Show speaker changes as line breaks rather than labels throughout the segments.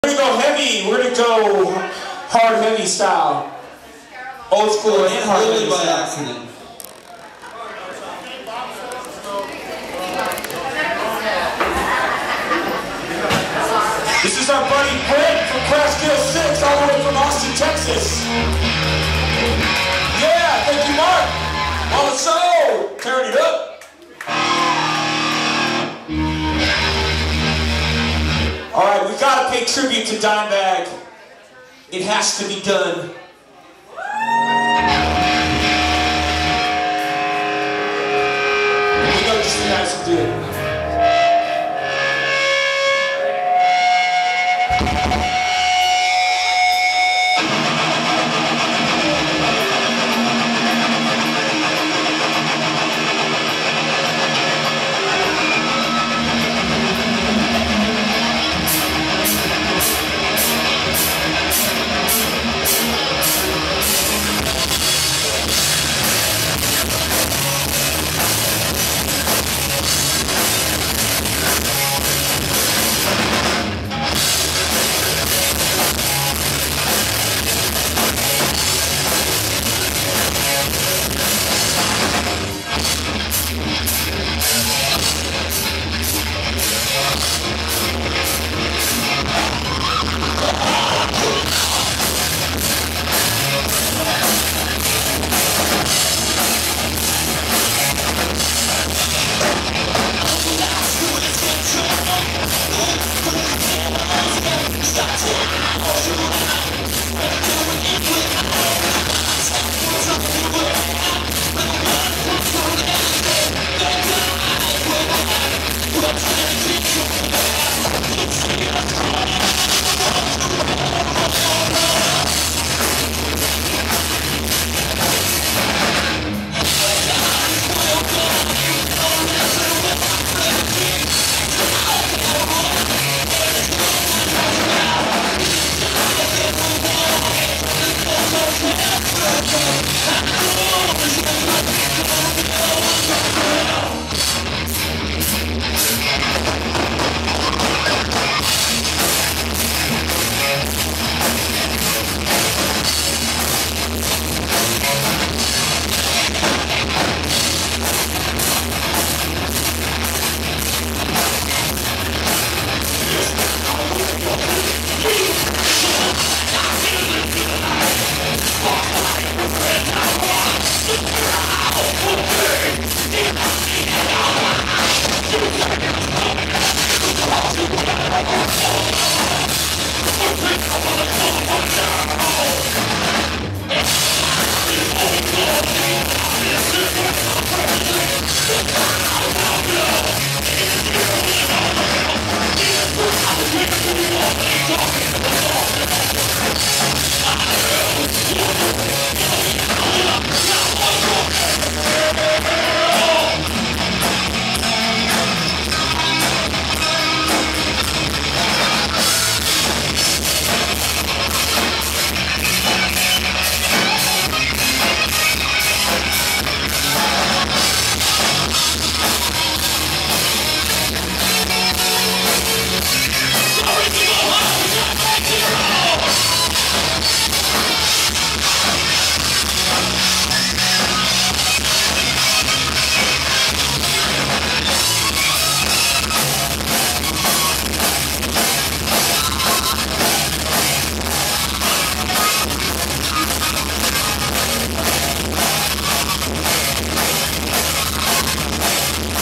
We're gonna go heavy. We're gonna go hard heavy style. Old school and hard heavy
by
style.
accident.
This is our buddy Brent from Crash 6, all the way from Austin, Texas. Yeah, thank you, Mark. On the show, turn it up. All right, we gotta pay tribute to Dimebag. It has to be done. We know just the guys who do it.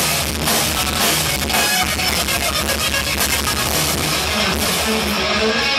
Thank you.